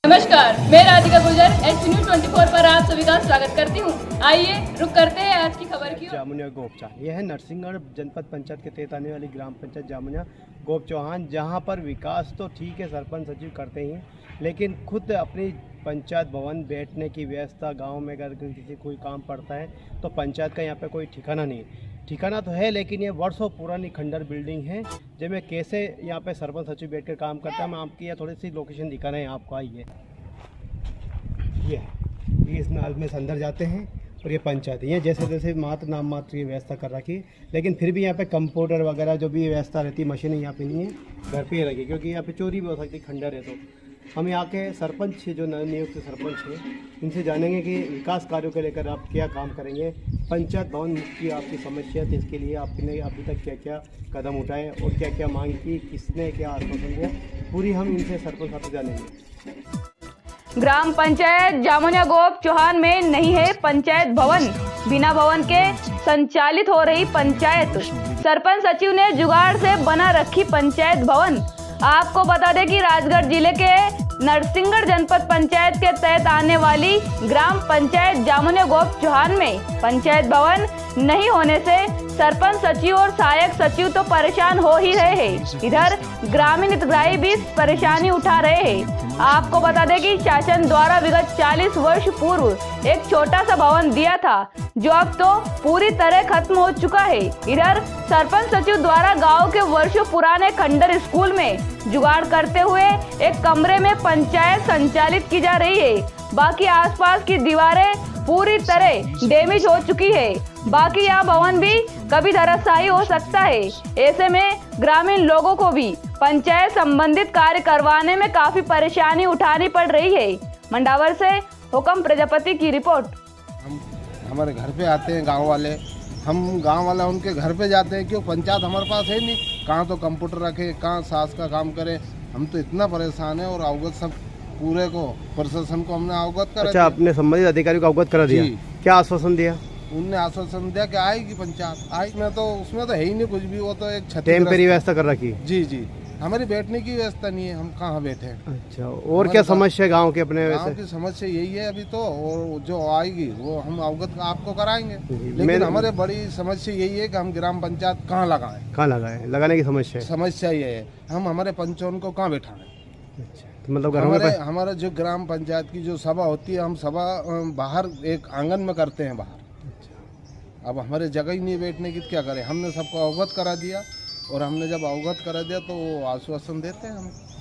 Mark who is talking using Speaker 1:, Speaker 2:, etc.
Speaker 1: नमस्कार, मैं Radhika Gurjar H news 24 पर आप सभी का स्वागत करती हूँ। आइए रुक करते हैं आज की खबर की।
Speaker 2: जामुनिया गोपचा, यह है नरसिंहगढ़ जनपद पंचायत के तहत आने वाली ग्राम पंचायत जामुनिया गोप चौहान, जहाँ पर विकास तो ठीक है सरपंच सचिव करते ही हैं, लेकिन खुद अपनी पंचायत भवन बैठने की व्यवस्था गांव में अगर किसी कोई काम पड़ता है तो पंचायत का यहाँ पे कोई ठिकाना नहीं है। ठिकाना तो है लेकिन ये वर्षों पुरानी खंडर बिल्डिंग है, जिसमें कैसे यहाँ पे सरपंच सचिव बैठकर काम करता है। मैं आपकी यह थोड़ी सी लोकेशन दिखा रहे हैं आपको। आइए, ये इस नाल में अंदर जाते हैं और ये पंचायत है। ये जैसे जैसे मात्र नाम मात्र की व्यवस्था कर रखी, लेकिन फिर भी यहाँ पे कंप्यूटर वगैरह जो भी व्यवस्था रहती है, मशीनें यहाँ पे नहीं है, घर पे ही रखी, क्योंकि यहाँ पे चोरी भी हो सकती है, खंडर है। तो हम यहाँ के सरपंच जो नवनियुक्त सरपंच हैं, इनसे जानेंगे कि विकास कार्यों को लेकर आप क्या काम करेंगे। पंचायत भवन मुक्त की आपकी समस्या थी, इसके लिए आपने अभी तक क्या क्या कदम उठाए और क्या क्या मांग की, किसने क्या आश्वासन दिया, पूरी हम इनसे सरपंच साहब से जानेंगे।
Speaker 1: ग्राम पंचायत जामुनिया गोप चौहान में नहीं है पंचायत भवन। बिना भवन के संचालित हो रही पंचायत, सरपंच सचिव ने जुगाड़ से बना रखी पंचायत भवन। आपको बता दें कि राजगढ़ जिले के नरसिंहगढ़ जनपद पंचायत के तहत आने वाली ग्राम पंचायत जामुनिया गोप चौहान में पंचायत भवन नहीं होने से सरपंच सचिव और सहायक सचिव तो परेशान हो ही रहे हैं। इधर ग्रामीण हितग्राही भी परेशानी उठा रहे हैं। आपको बता दें कि शासन द्वारा विगत 40 वर्ष पूर्व एक छोटा सा भवन दिया था, जो अब तो पूरी तरह खत्म हो चुका है। इधर सरपंच सचिव द्वारा गांव के वर्षों पुराने खंडर स्कूल में जुगाड़ करते हुए एक कमरे में पंचायत संचालित की जा रही है। बाकी आसपास की दीवारें पूरी तरह डैमेज हो चुकी है। बाकी यह भवन भी कभी धराशायी हो सकता है। ऐसे में ग्रामीण लोगों को भी पंचायत संबंधित कार्य करवाने में काफी परेशानी उठानी पड़ रही है। मंडावर से हुकम प्रजापति की रिपोर्ट।
Speaker 3: हम हमारे घर पे आते हैं गांव वाले, हम गांव वाले उनके घर पे जाते हैं, क्यों पंचायत हमारे पास है नहीं। कहाँ तो कंप्यूटर रखे, कहाँ सास का काम करे, हम तो इतना परेशान है। और अवगत सब पूरे को प्रशासन को हमने अवगत करा।
Speaker 2: अच्छा, आपने संबंधित अधिकारी को अवगत करा दिया? क्या आश्वासन दिया?
Speaker 3: उनने आश्वासन दिया कि आएगी पंचायत, आएगी। उसमें तो है ही नहीं कुछ भी, वो तो एक
Speaker 2: टेम्परेरी व्यवस्था कर रखी।
Speaker 3: जी, हमारी बैठने की व्यवस्था नहीं है, हम कहाँ बैठे हैं।
Speaker 2: अच्छा, और क्या समस्या गांव के अपने?
Speaker 3: गांव की समस्या यही है अभी तो, और जो आएगी वो हम अवगत आपको कराएंगे। लेकिन हमारे बड़ी समस्या यही है कि हम ग्राम पंचायत कहाँ लगाएं, लगाने की समस्या ये है। हम हमारे पंचों को कहाँ बैठाएं।
Speaker 2: अच्छा, तो मतलब
Speaker 3: हमारा जो ग्राम पंचायत की जो सभा होती है, हम सभा बाहर एक आंगन में करते हैं बाहर। अब हमारे जगह ही नहीं बैठने की, क्या करें। हमने सबको अवगत करा दिया, और हमने जब अवगत करा दिया तो वो आश्वासन देते हैं हमें।